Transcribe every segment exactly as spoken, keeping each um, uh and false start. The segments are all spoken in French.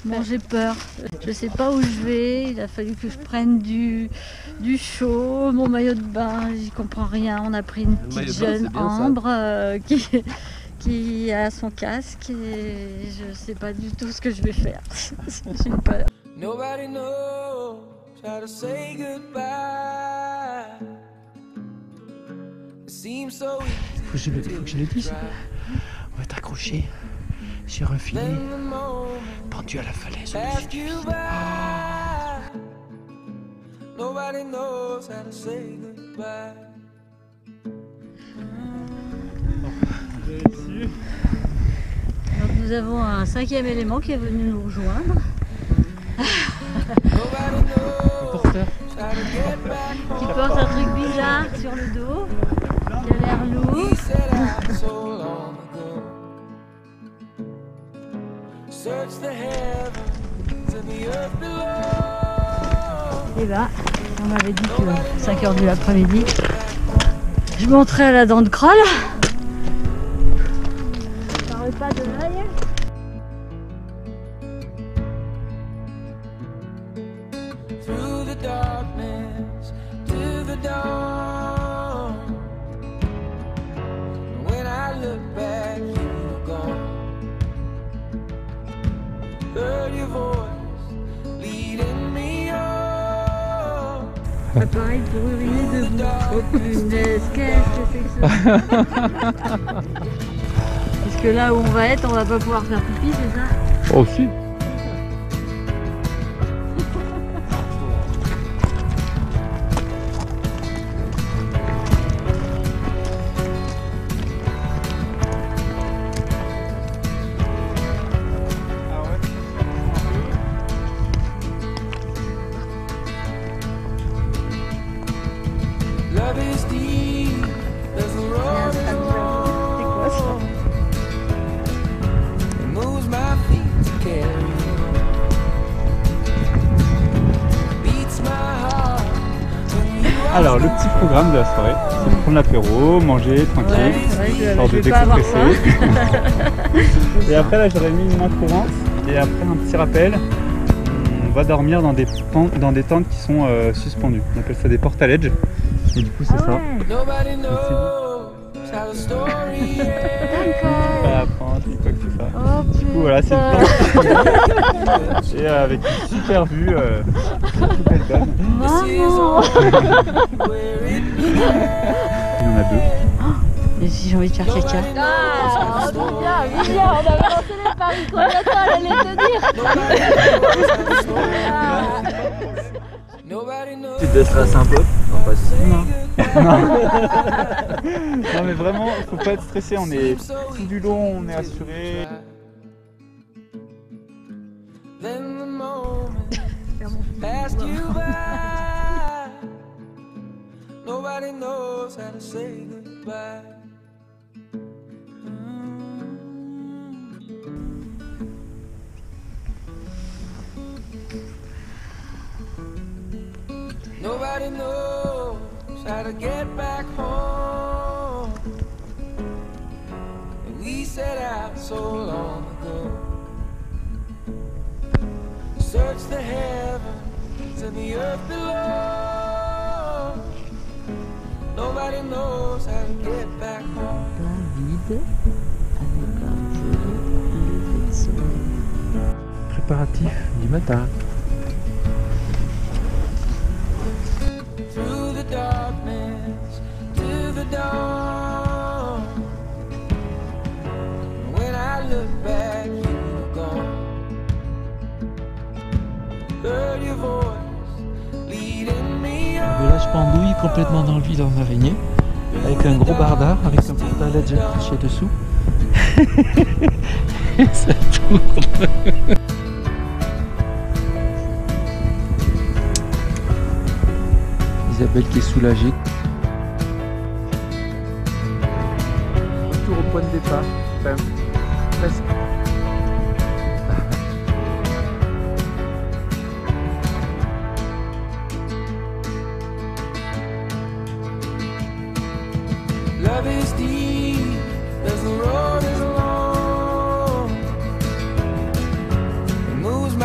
Bon, j'ai peur. Je sais pas où je vais. Il a fallu que je prenne du, du chaud, mon maillot de bain. J'y comprends rien. On a pris une petite jeune Ambre euh, qui, qui a son casque et je sais pas du tout ce que je vais faire. J'ai peur. Nobody knows how to say goodbye. It seems so easy. Faut que je le, faut que je le dise. On va être accroché sur un filet pendu à la falaise au-dessus du filet. Oh. Nobody knows how to say goodbye. Donc nous avons un cinquième élément qui est venu nous rejoindre. Porteur. Qui porte un truc bizarre sur le dos, qui a l'air lourd. Et là, on m'avait dit que cinq heures de l'après-midi, je monterai à la dent de crawl. Par le pas de l'œil. Through the darkness to the dawn. When I look back, you were gone. Heard your voice leading me on. Pareil pour uriner debout. Oh punaise, qu'est-ce que c'est que ça? Parce que là où on va être, on va pas pouvoir faire pipi, c'est ça? Oh si. Love is deep, there's a road is long. It moves my feet to carry. Beats my heart. Alors le petit programme de la soirée, c'est de prendre l'apéro, manger tranquille, Ouais, histoire de décompresser. Et après là j'aurais mis une main courante et après un petit rappel. On va dormir dans des, dans des tentes qui sont euh, suspendues. On appelle ça des portaledges. Et du coup c'est Ah ça. ouais. Nobody knows how the story D'accord. Pas à prendre, ni quoi que ce soit. Oh Du coup voilà, c'est une tente. Et euh, avec une super vue, euh, toute belle donne. Maman. Il y en a deux. Et si j'ai envie de faire caca? Ah, bien, bien, on avait lancé les paris, combien de temps elle allait tenir? Tu te déstresses un peu? Non, pas si. Non. non. Non mais vraiment, faut pas être stressé, on est tout du long, on est assuré. Then the moment passed you by. Nobody knows how to say goodbye. Nobody knows how to get back home. And we set out so long ago. Search the heavens and the earth below. Nobody knows how to get back home. Vide avec un joli lever de soleil. Préparatif du matin. Through the darkness to the dawn. When I look back, you were gone. Heard your voice leading me Un on. village pendouille complètement dans le vide en araignée, avec un gros bardard, avec un portaledge accroché dessous. Et ça tourne. Isabelle qui est soulagée. Retour au point de départ. Enfin, presque. Love is deep, as the road is long. It moves my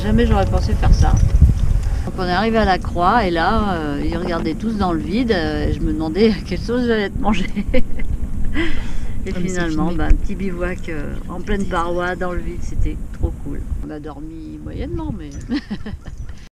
jamais j'aurais pensé faire ça. Donc on est arrivé à la croix et là, euh, ils regardaient tous dans le vide. Euh, et je me demandais quelle sauce j'allais être mangée. Et Ah, finalement, bah, un petit bivouac euh, en pleine paroi, dans le vide, c'était trop cool. On a dormi moyennement, mais...